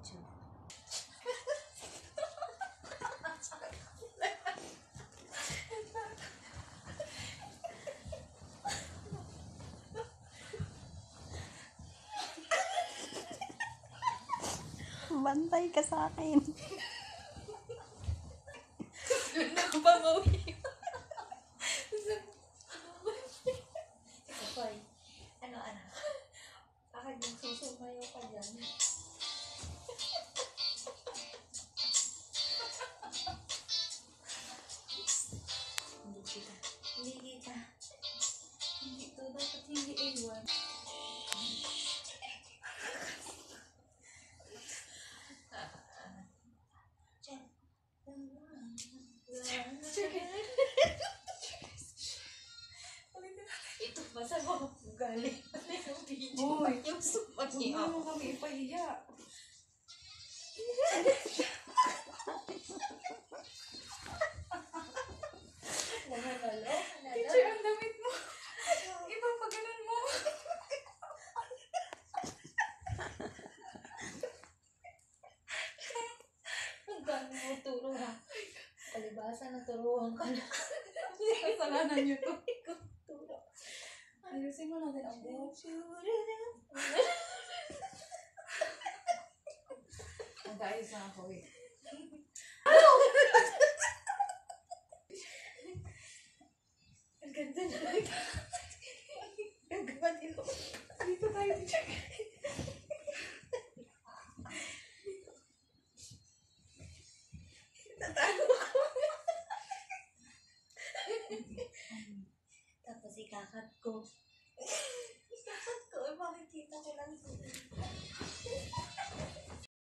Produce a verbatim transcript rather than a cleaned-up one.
YouTube. Bantay ka sa akin. Nakapangawi. Kapay. Ano, ano? Bakit nagsusumayo ka dyan? Hindi kita. Hindi kita. Hindi to. Dapat hindi iwan. Ito basta mga ugali. Uy, yung sumat huwag niya. mo kami ipahiya. Nanalo? Teacher, ang damit mo. Iba pa ganun mo. Ang gano'n mo turuhan. Palibasa na turuhan ka na. Kasalanan niyo to. Turo. Ayusin mo natin ang buhok. Nag-ayos na ako eh. Ang ganda na. Ang ganda nilo. Dito tayo, teacher. Natalo ako. Tapos ikakat ko. Ikakat ko. Eh, makikita ko lang sila.